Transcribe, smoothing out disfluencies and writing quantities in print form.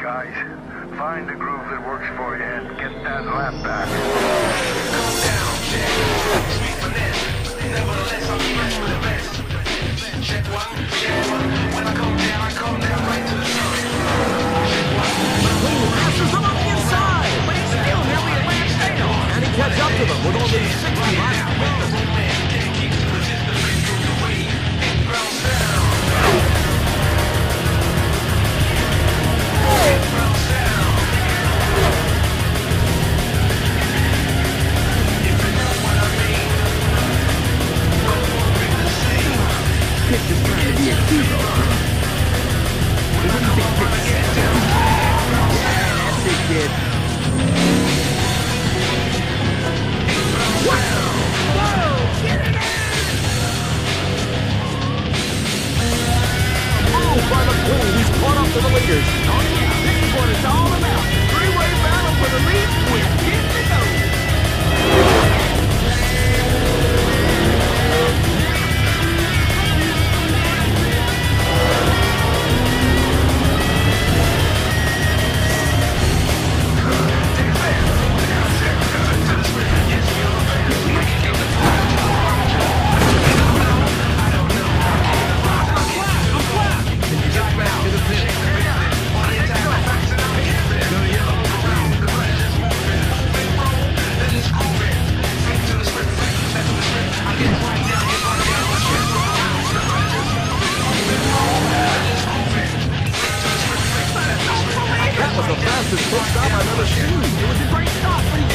guys. Find the groove that works for you and get that lap back. Down, check. Sweet finesse. Nevertheless, I'm blessed with the best. Check one. When I come down right to the sun. Check one. Passes them on the inside. But he's still nearly a lap down. And he catch up to them with only 60 miles to go. Can't keep the resistance through the way. It grounds down. Just trying to be a hero. That's it, kid. Whoa! Get it in! Oh, by the pool, he's caught up to the leaders. Oh yeah, this is what it's all about. Three-way battle for the lead with 10 to go. That was the fastest pit stop I've ever seen. It was a great stop.